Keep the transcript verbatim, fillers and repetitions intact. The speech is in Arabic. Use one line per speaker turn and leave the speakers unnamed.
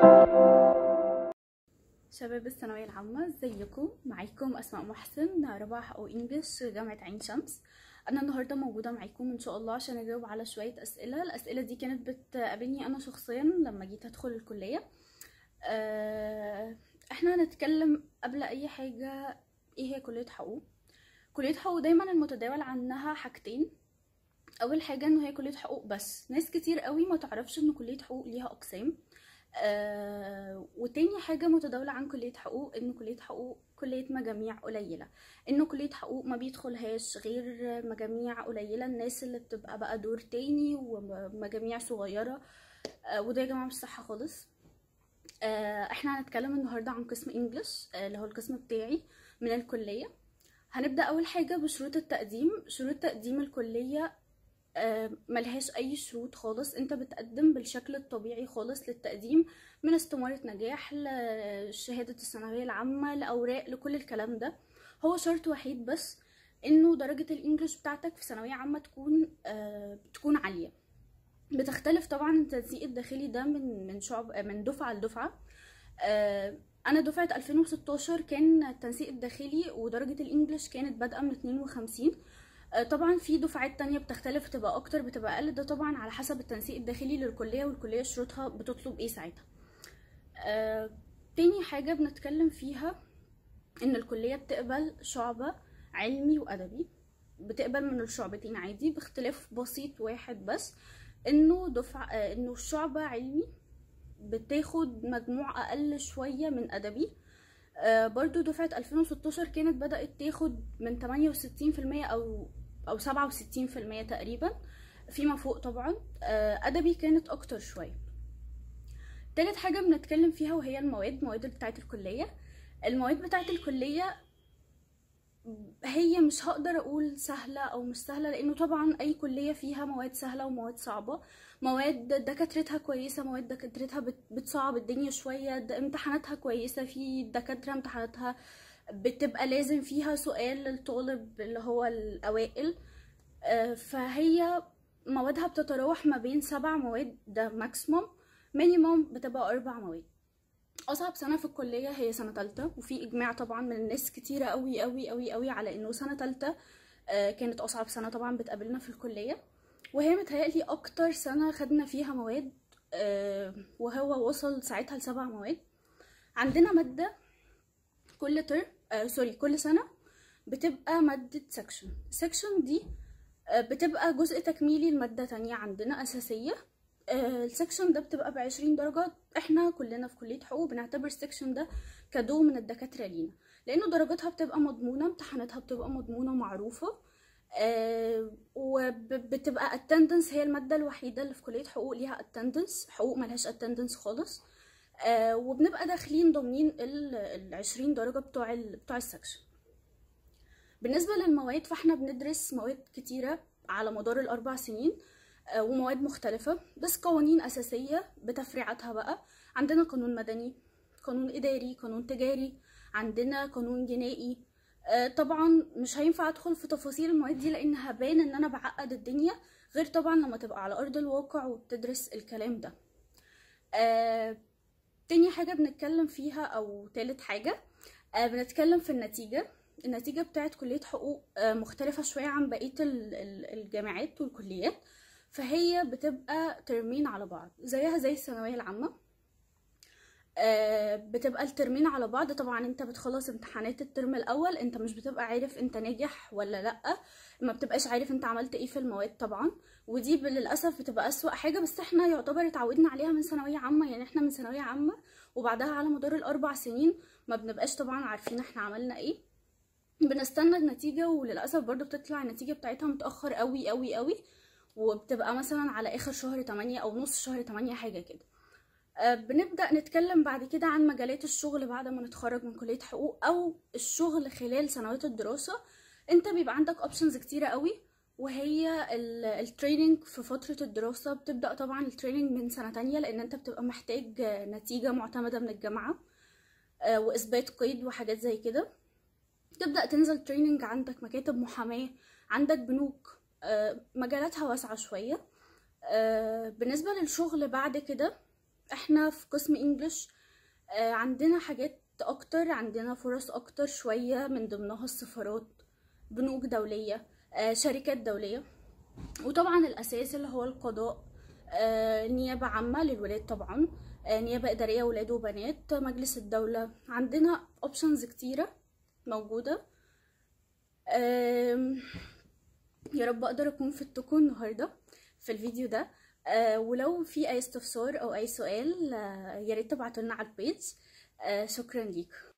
شباب الثانويه العامه، ازيكم؟ معاكم اسماء محسن، رابعه حقوق انجلش جامعه عين شمس. انا النهارده موجوده معاكم ان شاء الله عشان اجاوب على شويه اسئله. الاسئله دي كانت بتقابلني انا شخصيا لما جيت ادخل الكليه. أه احنا هنتكلم قبل اي حاجه ايه هي كليه حقوق. كليه حقوق دايما المتداول عنها حاجتين. اول حاجه انه هي كليه حقوق، بس ناس كتير قوي ما تعرفش ان كليه حقوق ليها اقسام. آه، وتاني حاجة متداولة عن كلية حقوق إنه كلية حقوق كلية مجاميع قليلة، إنه كلية حقوق ما بيدخلهاش غير مجاميع قليلة، الناس اللي بتبقى بقى دور تاني ومجاميع صغيرة. آه، وده يا جماعة مش صح خالص. آه، احنا هنتكلم النهاردة عن قسم انجلش آه، اللي هو القسم بتاعي من الكلية. هنبدأ أول حاجة بشروط التقديم. شروط تقديم الكلية آه، ملهاش اي شروط خالص، انت بتقدم بالشكل الطبيعي خالص للتقديم، من استمارة نجاح لشهادة الثانوية العامة لأوراق لكل الكلام ده. هو شرط وحيد بس انه درجة الانجليش بتاعتك في ثانوية عامة تكون آه بتكون عالية. بتختلف طبعا التنسيق الداخلي ده من من شعب من دفعة لدفعة. آه انا دفعة ألفين وستاشر كان التنسيق الداخلي ودرجة الانجليش كانت بادئة من اتنين وخمسين. طبعا في دفعات تانية بتختلف، بتبقى اكتر بتبقى اقل، ده طبعا على حسب التنسيق الداخلي للكلية والكلية شروطها بتطلب ايه ساعتها. آه، تاني حاجة بنتكلم فيها ان الكلية بتقبل شعبة علمي وادبي. بتقبل من الشعبتين عادي، باختلاف بسيط واحد بس، انه دفع آه انه الشعبة علمي بتاخد مجموع اقل شوية من ادبي. آه برضو دفعة ألفين وستاشر كانت بدأت تاخد من تمانية وستين في المية او او سبعة وستين في المية تقريبا، فيما فوق طبعا. آه ادبي كانت اكتر شوية. تالت حاجة بنتكلم فيها وهي المواد مواد بتاعة الكلية. المواد بتاعة الكلية هي مش هقدر اقول سهلة او مش سهلة، لانه طبعا اي كلية فيها مواد سهلة ومواد صعبة. مواد دكاترتها كويسة، مواد دكاترتها بتصعب الدنيا شوية، امتحاناتها كويسة، في دكاترة امتحاناتها بتبقى لازم فيها سؤال للطالب اللي هو الاوائل. فهي موادها بتتراوح ما بين سبع مواد، ده ماكسيموم. مينيموم بتبقى اربع مواد. اصعب سنه في الكليه هي سنه تالتة، وفي اجماع طبعا من الناس كتيره قوي قوي قوي قوي على انه سنه تالتة كانت اصعب سنه طبعا بتقابلنا في الكليه، وهي متهيألي اكتر سنه خدنا فيها مواد، وهو وصل ساعتها لسبع مواد. عندنا ماده كل ترم آه سوري كل سنه بتبقى ماده سكشن. سكشن دي بتبقى جزء تكميلي لماده تانية عندنا اساسيه. السكشن ده بتبقى بعشرين درجة. احنا كلنا في كلية حقوق بنعتبر السكشن ده كادو من الدكاترة لينا، لانه درجاتها بتبقى مضمونة، امتحاناتها بتبقى مضمونة ومعروفة. آه وبتبقى attendance هي المادة الوحيدة اللي في كلية حقوق ليها attendance. حقوق ملهاش attendance خالص. آه وبنبقى داخلين ضامنين العشرين درجة بتوع ال بتوع السكشن. بالنسبة للمواد فاحنا بندرس مواد كتيرة على مدار الاربع سنين، ومواد مختلفة، بس قوانين أساسية بتفريعاتها بقى. عندنا قانون مدني، قانون إداري، قانون تجاري، عندنا قانون جنائي. طبعا مش هينفع أدخل في تفاصيل المواد دي لأن هبان إن أنا بعقد الدنيا، غير طبعا لما تبقى على أرض الواقع وبتدرس الكلام ده. تاني حاجة بنتكلم فيها أو تالت حاجة بنتكلم في النتيجة. النتيجة بتاعت كلية حقوق مختلفة شوية عن بقية الجامعات والكليات، فهي بتبقى ترمين على بعض زيها زي الثانويه العامه. آه بتبقى الترمين على بعض. طبعا انت بتخلص امتحانات الترم الاول، انت مش بتبقى عارف انت ناجح ولا لا، ما بتبقاش عارف انت عملت ايه في المواد طبعا، ودي للاسف بتبقى اسوأ حاجه. بس احنا يعتبر اتعودنا عليها من ثانويه عامه، يعني احنا من ثانويه عامه وبعدها على مدار الاربع سنين ما بنبقاش طبعا عارفين احنا عملنا ايه. بنستنى النتيجه، وللاسف برضو بتطلع النتيجه بتاعتها متاخر قوي قوي قوي، وبتبقى مثلا على اخر شهر تمانية او نص شهر تمانية حاجه كده. أه بنبدا نتكلم بعد كده عن مجالات الشغل بعد ما نتخرج من كليه حقوق، او الشغل خلال سنوات الدراسه. انت بيبقى عندك اوبشنز كتيره قوي، وهي التريننج في فتره الدراسه. بتبدا طبعا التريننج من سنه تانية لان انت بتبقى محتاج نتيجه معتمده من الجامعه أه واثبات قيد وحاجات زي كده. تبدا تنزل تريننج، عندك مكاتب محاماه، عندك بنوك، مجالاتها واسعة شوية. بالنسبة للشغل بعد كده احنا في قسم انجلش آه، عندنا حاجات اكتر، عندنا فرص اكتر شوية، من ضمنها السفارات، بنوك دولية، آه، شركات دولية، وطبعا الاساس اللي هو القضاء، آه، نيابة عامة للولاد طبعا، آه، نيابة ادارية ولاد وبنات، مجلس الدولة. عندنا اوبشنز كتيرة موجودة. آم، يا رب اقدر اكون فدتكم النهارده في الفيديو ده. آه ولو في اي استفسار او اي سؤال، آه يا ريت تبعتولنا على البيج. آه شكرا ليكم.